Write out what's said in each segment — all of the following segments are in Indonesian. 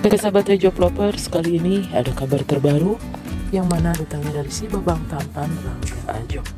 Oke sahabat Job Lovers, kali ini ada kabar terbaru yang mana datangnya dari si babang tampan Rangga Ajob.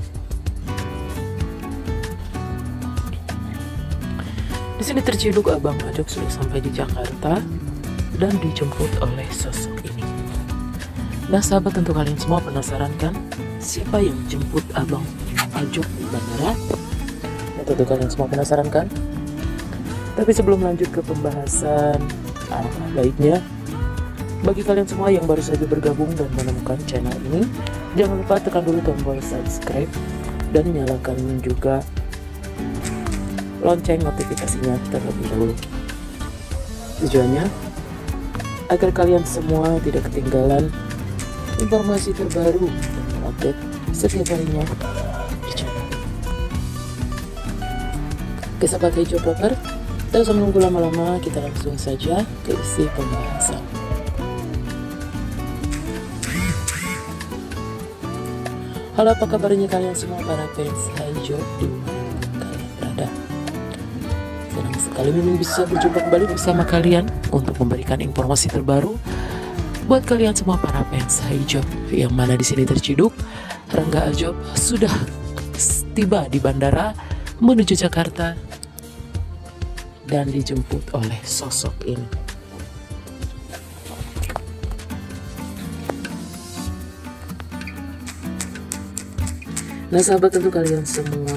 Di sini terciduk Abang Ajob sudah sampai di Jakarta dan dijemput oleh sosok ini. Nah sahabat, tentu kalian semua penasaran kan siapa yang jemput Abang Ajob di bandara? Nah, tentu kalian semua penasaran kan? Tapi sebelum lanjut ke pembahasan, baiknya bagi kalian semua yang baru saja bergabung dan menemukan channel ini, jangan lupa tekan dulu tombol subscribe dan nyalakan juga lonceng notifikasinya terlebih dahulu. Tujuannya agar kalian semua tidak ketinggalan informasi terbaru dan update setiap harinya di channel. Oke sahabat Job Lovers, tak usah menunggu lama-lama, kita langsung saja ke isi pembahasan. Halo, apa kabarnya kalian semua para fans Job dimanapun kalian berada? Senang sekali memang bisa berjumpa kembali bersama kalian untuk memberikan informasi terbaru buat kalian semua para fans Job, yang mana di sini terciduk Rangga Ajob sudah tiba di bandara menuju Jakarta dan dijemput oleh sosok ini. Nah sahabat, tentu kalian semua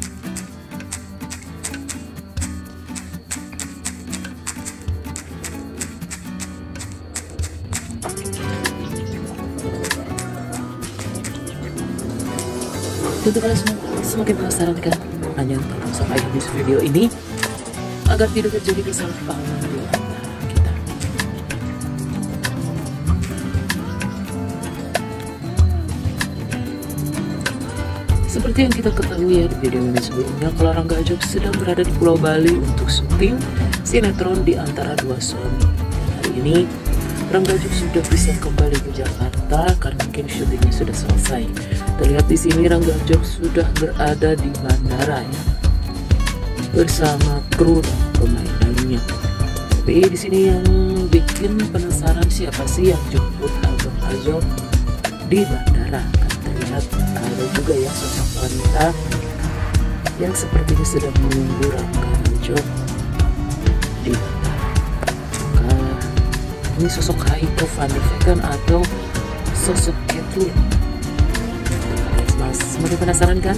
semakin penasaran kan? Hanya tolong sampai habis video ini agar tidak terjadi kesalahpahaman di antara kita. Seperti yang kita ketahui ya di video ini sebelumnya, kalau Rangga Ajob sedang berada di Pulau Bali untuk syuting sinetron Di Antara Dua Suami. Hari ini Rangga Ajob sudah bisa kembali ke Jakarta karena mungkin syutingnya sudah selesai. Terlihat di sini Rangga Ajob sudah berada di bandara ya, bersama kru dan pemain lainnya. Tapi di sini yang bikin penasaran siapa sih yang jemput Abang Ajob di bandara. Kan terlihat ada juga ya sosok wanita yang sepertinya sedang menunggu Rangga Ajob di bandara. Apakah ini sosok Haiko Van de Vecken atau sosok Kathleen? Semakin penasaran kan?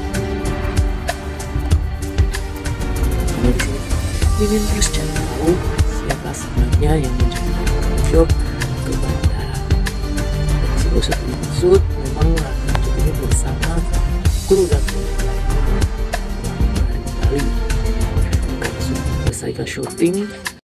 Ingin terus cari tahu siapa sebenarnya yang menjemput Ajob ke bandara. Dan sebelum maksud memang Rangga Ajob ini bersama kru dan pemain dari Bali karena sudah selesai syuting